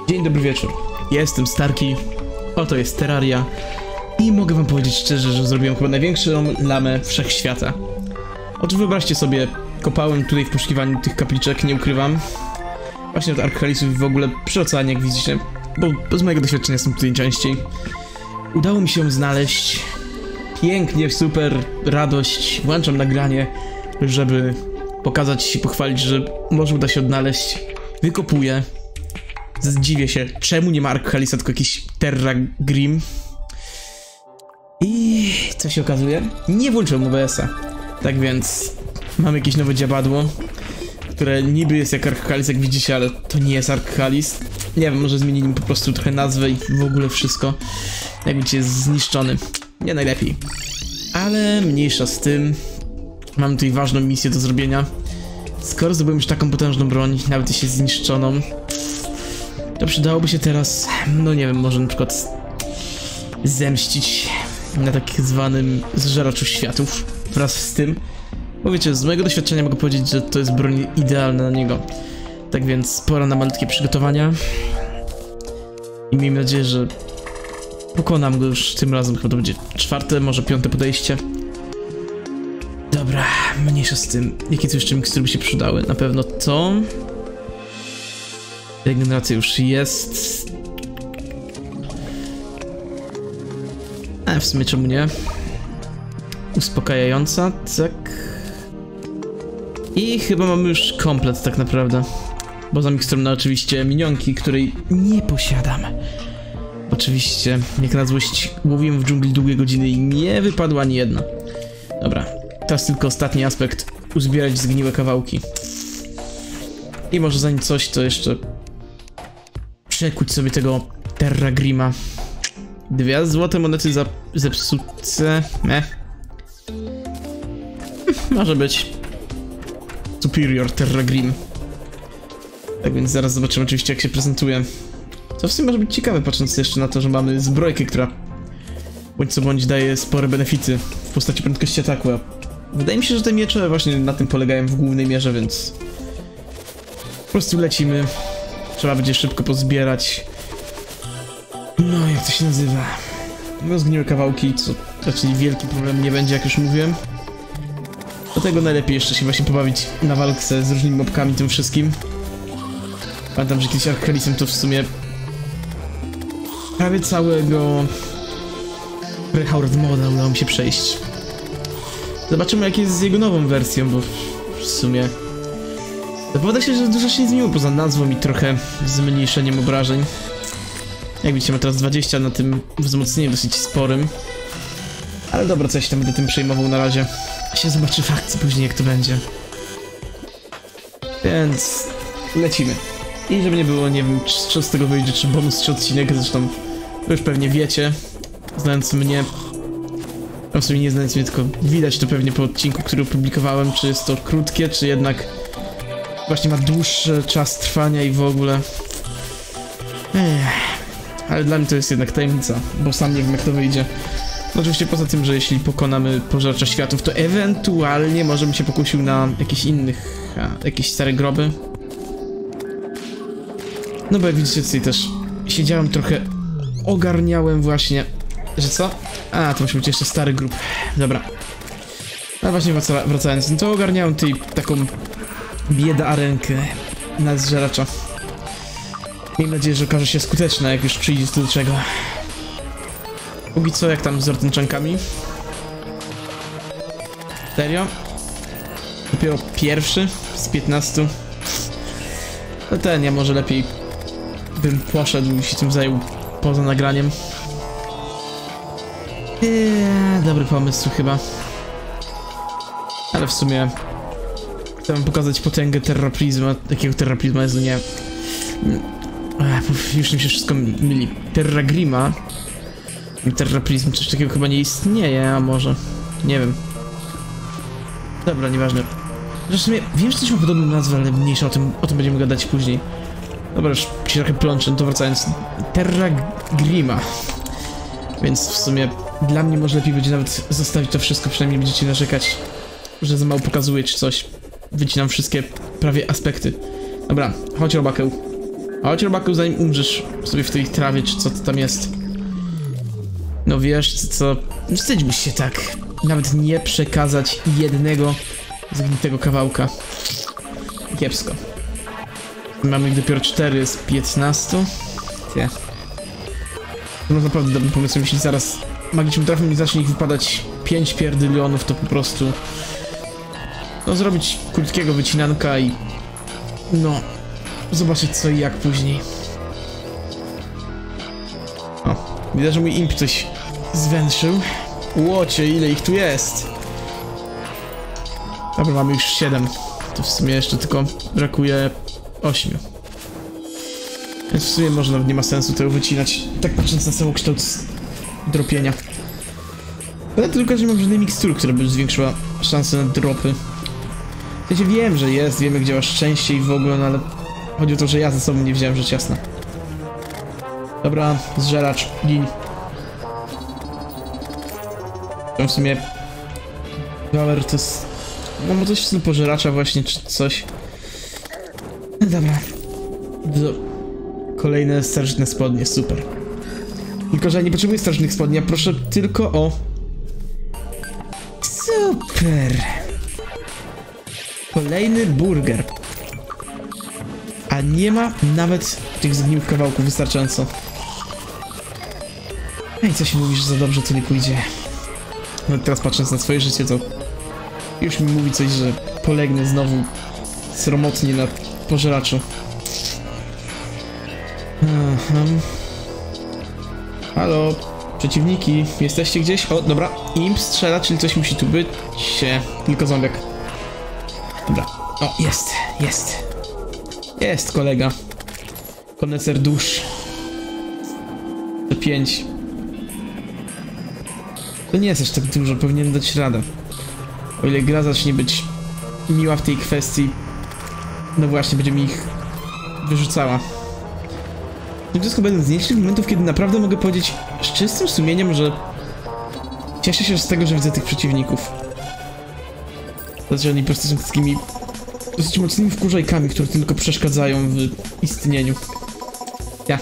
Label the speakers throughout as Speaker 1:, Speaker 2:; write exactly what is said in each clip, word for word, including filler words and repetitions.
Speaker 1: Dzień dobry wieczór, ja jestem Starki, oto jest Terraria i mogę wam powiedzieć szczerze, że zrobiłem chyba największą lamę wszechświata. Otóż wyobraźcie sobie, kopałem tutaj w poszukiwaniu tych kapliczek, nie ukrywam. Właśnie od Arkhalisów w ogóle przy oceanie, jak widzicie, bo, bo z mojego doświadczenia jestem tutaj częściej. Udało mi się ją znaleźć, pięknie, super, radość, włączam nagranie, żeby pokazać i pochwalić, że może uda się odnaleźć. Wykopuję. Zdziwię się, czemu nie ma Arkhalisa, tylko jakiś Terra Grim. I co się okazuje? Nie włączyłem O B S-a. Tak więc mam jakieś nowe dziabadło, które niby jest jak Arkhalis, jak widzicie, ale to nie jest Arkhalis. Nie wiem, może zmienili mi po prostu trochę nazwę i w ogóle wszystko. Jak widzicie, jest zniszczony. Nie najlepiej. Ale mniejsza z tym. Mam tutaj ważną misję do zrobienia. Skoro zdobyłem już taką potężną broń, nawet jeśli jest zniszczoną, to przydałoby się teraz, no nie wiem, może na przykład zemścić na tak zwanym zżeraczu światów wraz z tym. Bo wiecie, z mojego doświadczenia mogę powiedzieć, że to jest broń idealna na niego. Tak więc pora na malutkie przygotowania. I miejmy nadzieję, że pokonam go już tym razem. Chyba to będzie czwarte, może piąte podejście. Dobra, mniejsza z tym. Jakie tu jeszcze mikstury by się przydały? Na pewno to. Regeneracja już jest. A w sumie czemu nie? Uspokajająca, tak. I chyba mamy już komplet tak naprawdę. Bo za miksturą na oczywiście minionki, której nie posiadam. Oczywiście, jak na złość łowiłem w dżungli długie godziny i nie wypadła ani jedna. Dobra, teraz tylko ostatni aspekt. Uzbierać zgniłe kawałki. I może zanim coś, to jeszcze przekuć sobie tego Terra Grima. Dwie złote monety za zepsute. Meh. Może być. Superior Terra Grim. Tak więc zaraz zobaczymy oczywiście, jak się prezentuje. Co w sumie może być ciekawe, patrząc jeszcze na to, że mamy zbrojkę, która bądź co bądź daje spore benefity w postaci prędkości ataku. Wydaje mi się, że te miecze właśnie na tym polegają w głównej mierze, więc po prostu lecimy. Trzeba będzie szybko pozbierać. No, jak to się nazywa? No, zgniłe kawałki, co raczej wielki problem nie będzie, jak już mówiłem. Do tego najlepiej jeszcze się właśnie pobawić na walce z różnymi mobkami, tym wszystkim. Pamiętam, że kiedyś Arkhalisem to w sumie prawie całego Rehard moda udało mi się przejść. Zobaczymy, jak jest z jego nową wersją, bo w sumie zapowiada się, że dużo się nie zmieniło poza nazwą i trochę zmniejszeniem obrażeń. Jak widzicie, ma teraz dwadzieścia na tym wzmocnieniu dosyć sporym. Ale dobra, co ja się tam będę tym przejmował na razie. Się zobaczy w akcji później, jak to będzie. Więc lecimy. I żeby nie było, nie wiem, czy z tego wyjdzie, czy bonus, czy odcinek, zresztą wy już pewnie wiecie, znając mnie. No w sumie nie znając mnie, tylko widać to pewnie po odcinku, który opublikowałem, czy jest to krótkie, czy jednak właśnie ma dłuższy czas trwania i w ogóle. Ech. Ale dla mnie to jest jednak tajemnica, bo sam nie wiem, jak to wyjdzie. No oczywiście poza tym, że jeśli pokonamy pożeracza światów, to ewentualnie może bym się pokusił na jakichś innych, a, jakieś stare groby. No bo jak widzicie, tutaj też siedziałem trochę, ogarniałem właśnie, że co? A, to musi być jeszcze stary grób. Dobra. No właśnie wraca, wracając, no to ogarniałem tutaj taką bieda arenkę na zżeracza. Miejmy nadzieję, że okaże się skuteczna, jak już przyjdzie to do czego. Póki co, jak tam z rtęczankami? Serio? Dopiero pierwszy z piętnastu. No ten, ja może lepiej bym poszedł i się tym zajął poza nagraniem. Eee, dobry pomysł chyba. Ale w sumie chcę wam pokazać potęgę Terra Prisma. Jakiego Terra Prisma jest, nie? Ech, już mi się wszystko myli. Terra Grima i Terra Prism, coś takiego chyba nie istnieje, a może? Nie wiem. Dobra, nieważne. Zresztą w sumie wiem, że coś ma podobną nazwę, ale mniejsza, o tym, o tym będziemy gadać później. Dobra, już się trochę plączę, to wracając. Terra Grima. Więc w sumie dla mnie może lepiej będzie nawet zostawić to wszystko, przynajmniej będziecie narzekać, że za mało pokazuje czy coś. Wycinam wszystkie prawie aspekty. Dobra, chodź robakeł. Chodź, robaku, zanim umrzesz sobie w tej trawie, czy co to tam jest. No wiesz, co... Wstydźmy się tak. Nawet nie przekazać jednego zgnitego kawałka. Kiepsko. Mamy ich dopiero cztery z piętnastu. Nie. To jest naprawdę dobrym pomysłem, jeśli zaraz magicznym trafem mi zacznie ich wypadać pięć pierdylionów, to po prostu... No, zrobić krótkiego wycinanka i... No... Zobaczyć co i jak później. O, widać, że mój imp coś zwęszył. Łocie, ile ich tu jest! Dobra, mamy już siedem. To w sumie jeszcze tylko brakuje ośmiu. Więc w sumie może nawet nie ma sensu tego wycinać, tak patrząc na całokształt dropienia. Ale tylko, że nie mam żadnej mikstury, która by zwiększyła szanse na dropy. Ja się wiem, że jest, wiemy, gdzie masz szczęście i w ogóle, no ale chodzi o to, że ja ze sobą nie wziąłem, rzecz jasna. Dobra, zżeracz, gin. W sumie... Power to jest... No bo coś w stylu pożeracza właśnie, czy coś. Dobra. Do... Kolejne starożytne spodnie, super. Tylko, że ja nie potrzebuję starożytnych spodni, ja proszę tylko o... Super! Kolejny burger. A nie ma nawet tych zgniłych kawałków wystarczająco. Ej, co się mówisz, że za dobrze to nie pójdzie. No teraz patrząc na swoje życie, to już mi mówi coś, że polegnę znowu sromotnie na pożeraczu. Aha. Halo, przeciwniki, jesteście gdzieś? O, dobra, imp strzela, czyli coś musi tu być. Sie, tylko zombiak. Dobra, o, jest, jest. Jest kolega. Konecer dusz. To pięć. To nie jest aż tak dużo, powinien dać radę. O ile gra zacznie być miła w tej kwestii, no właśnie, będzie mi ich wyrzucała. To wszystko będę z nielicznych momentów, kiedy naprawdę mogę powiedzieć z czystym sumieniem, że cieszę się z tego, że widzę tych przeciwników. Znaczy, oni po prostu są takimi dosyć mocnymi wkurzajkami, które tylko przeszkadzają w istnieniu. Ja.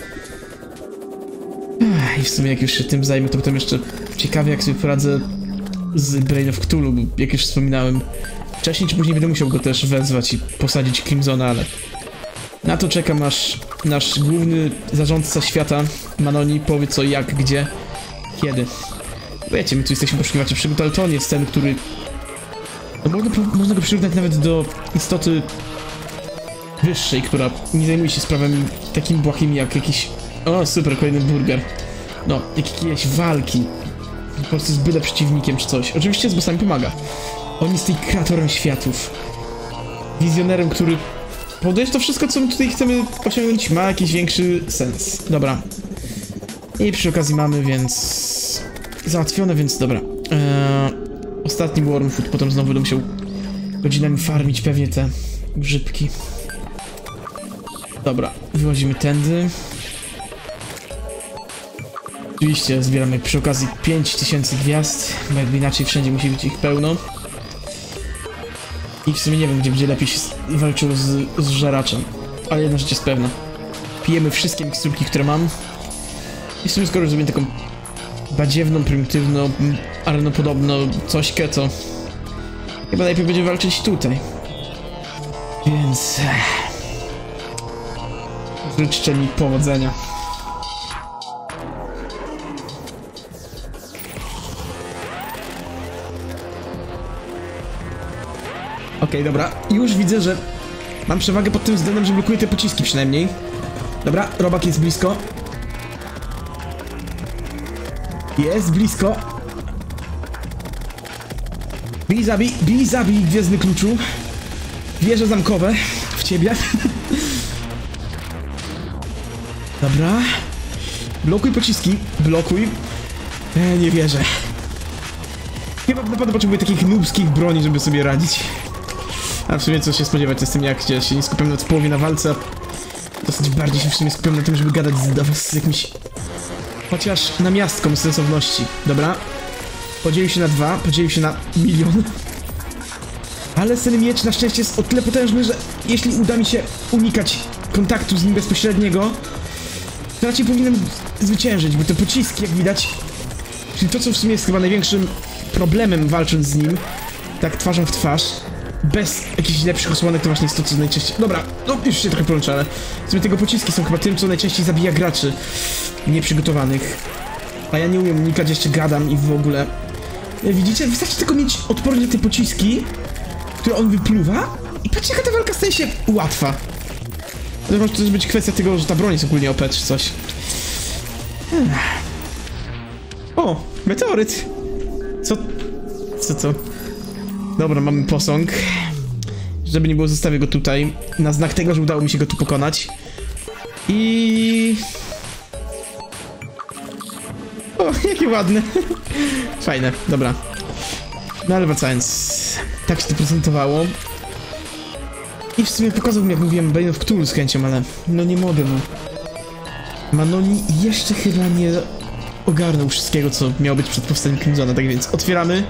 Speaker 1: Ach, i w sumie jak już się tym zajmę, to potem jeszcze ciekawie jak sobie poradzę z Brain of Cthulhu, bo jak już wspominałem, wcześniej czy później będę musiał go też wezwać i posadzić Crimsona, ale na to czekam, aż nasz główny zarządca świata, Manoni, powie co, jak, gdzie, kiedy. Wiecie, my tu jesteśmy poszukiwacze przygód, ale to on jest ten, który... No można, można go przyrównać nawet do istoty wyższej, która nie zajmuje się sprawami takimi błahimi jak jakiś... O, super, kolejny burger. No, jak jakieś walki. Po prostu z byle przeciwnikiem czy coś. Oczywiście z bossami pomaga. On jest tej kreatorem światów. Wizjonerem, który... powoduje, że to wszystko, co my tutaj chcemy osiągnąć, ma jakiś większy sens. Dobra. I przy okazji mamy, więc... załatwione, więc dobra. Eee, ostatni Wormfood, potem znowu będę musiał godzinami farmić pewnie te grzybki. Dobra, wyłazimy tędy. Oczywiście zbieramy przy okazji pięć tysięcy gwiazd, bo jakby inaczej wszędzie musi być ich pełno. I w sumie nie wiem, gdzie będzie lepiej się walczyło z, z żeraczem. Ale jedna rzecz jest pewna. Pijemy wszystkie miksturki, które mam. I w sumie skoro już zrobię taką badziewną, prymitywną, arenopodobną cośkę, to chyba najpierw będzie walczyć tutaj. Więc... życzcie mi powodzenia. Okej, okay, dobra. Już widzę, że mam przewagę pod tym względem, że blokuję te pociski przynajmniej. Dobra, robak jest blisko. Jest blisko. Bij, zabij, bij, zabij, gwiezdny kluczu. Wieże zamkowe w ciebie. Dobra. Blokuj pociski, blokuj. E, nie wierzę. Chyba naprawdę potrzebuję takich noobskich broni, żeby sobie radzić. A w sumie co się spodziewać z tym, jak gdzie się nie skupiam nawet w połowie na walce, a dosyć bardziej się w sumie skupiam na tym, żeby gadać z, z jakimś... chociaż namiastką sensowności. Dobra. Podzielił się na dwa, podzielił się na milion. Ale ten miecz na szczęście jest o tyle potężny, że jeśli uda mi się unikać kontaktu z nim bezpośredniego, to raczej powinienem zwyciężyć, bo te pociski, jak widać, czyli to, co w sumie jest chyba największym problemem walcząc z nim, tak twarzą w twarz, bez jakichś lepszych osłonek, to właśnie jest to, co najczęściej... Dobra, no już się trochę połączę, ale w sumie tego pociski są chyba tym, co najczęściej zabija graczy nieprzygotowanych. A ja nie umiem unikać, jeszcze gadam i w ogóle... Widzicie? Wystarczy tylko mieć odpornie na te pociski, które on wypluwa i patrzcie, jaka ta walka staje się łatwa. To może też być kwestia tego, że ta broń jest ogólnie O P czy coś. O, meteoryt! Co? Co to? Dobra, mamy posąg. Żeby nie było, zostawię go tutaj, na znak tego, że udało mi się go tu pokonać. I... O, jakie ładne. Fajne, dobra. No ale wracając, tak się to prezentowało. I w sumie pokazał mi, jak mówiłem, Bane of Cthulhu z chęcią, ale no nie mogę, bo Manoni jeszcze chyba nie ogarnął wszystkiego, co miało być przed powstaniem Crimsona, tak więc otwieramy.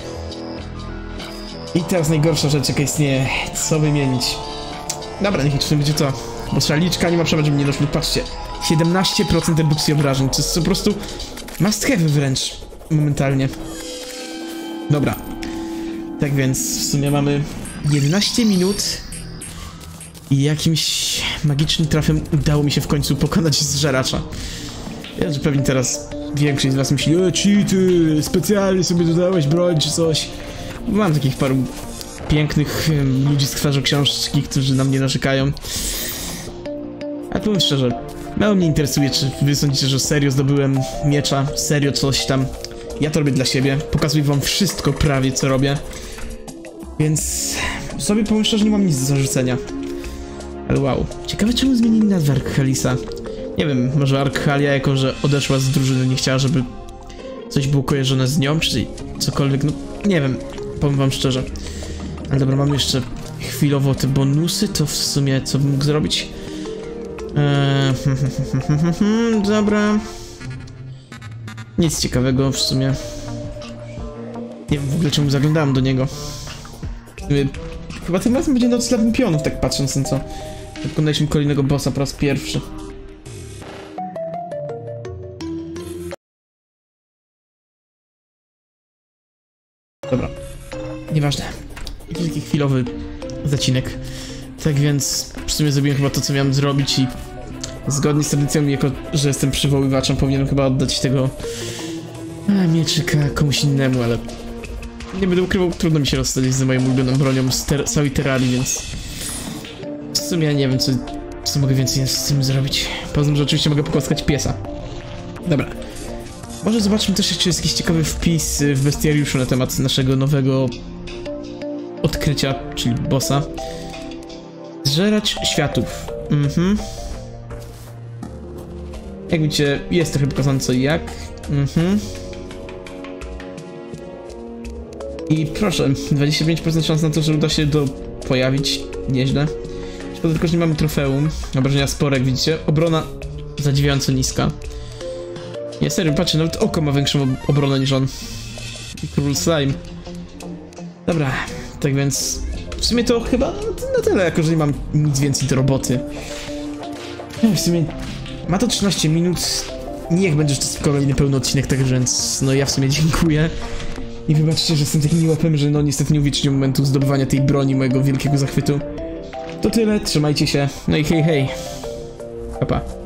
Speaker 1: I teraz najgorsza rzecz, jaka istnieje, co wymienić. Dobra, niech to będzie to, bo szaliczka nie ma przerwy, żeby nie doszło. Patrzcie, siedemnaście procent redukcji obrażeń, to jest po prostu must have wręcz, momentalnie. Dobra, tak więc w sumie mamy jedenaście minut i jakimś magicznym trafem udało mi się w końcu pokonać zżeracza. Ja, że pewnie teraz większość z was myśli, o, cheaty, specjalnie sobie dodałeś broń czy coś. Mam takich paru pięknych um, ludzi z twarzą książki, którzy na mnie narzekają. Ale powiem szczerze, mało mnie interesuje, czy wy sądzicie, że serio zdobyłem miecza, serio coś tam. Ja to robię dla siebie, pokazuję wam wszystko prawie, co robię. Więc sobie powiem szczerze, nie mam nic do zarzucenia. Ale wow, ciekawe czemu zmienili nazwę Arkhalisa. Nie wiem, może Arkhalia, jako że odeszła z drużyny, nie chciała, żeby coś było kojarzone z nią, czy cokolwiek, no nie wiem, powiem wam szczerze. Ale dobra, mam jeszcze chwilowo te bonusy, to w sumie co bym mógł zrobić? Eee, dobra. Nic ciekawego w sumie. Nie wiem w ogóle czemu zaglądałem do niego. Chyba tym razem będzie noc Lampionów, tak patrząc na co. Pokonaliśmy kolejnego bossa po raz pierwszy. Dobra. Nieważne. Jakiś taki chwilowy zacinek. Tak więc w sumie zrobiłem chyba to, co miałem zrobić i zgodnie z tradycją, jako że jestem przywoływaczem, powinienem chyba oddać tego a, mieczyka komuś innemu, ale nie będę ukrywał, trudno mi się rozstać z moją ulubioną bronią z ter całej Terrarii, więc w sumie ja nie wiem, co, co mogę więcej z tym zrobić. Poza tym, że oczywiście mogę pogłaskać piesa. Dobra. Może zobaczmy też, czy jest jakiś ciekawy wpis w bestiariuszu na temat naszego nowego odkrycia, czyli bossa. Zżeracz światów. Mhm. Jak widzicie, jest trochę pokazane co i jak. Mhm. I proszę, dwadzieścia pięć procent szans na to, że uda się to pojawić. Nieźle. Szkoda tylko, że nie mamy trofeum. Obrażenia spore, jak widzicie. Obrona zadziwiająco niska. Nie, serio, patrzcie, nawet oko ma większą obronę niż on. I król slime. Dobra, tak więc w sumie to chyba na tyle, jako że nie mam nic więcej do roboty. No, w sumie ma to trzynaście minut. Niech będzie, że to jest kolejny pełny odcinek, tak więc no ja w sumie dziękuję. I wybaczcie, że jestem takim łapem, że no niestety nie uwiecznię momentu zdobywania tej broni, mojego wielkiego zachwytu. To tyle, trzymajcie się, no i hej hej. Pa pa.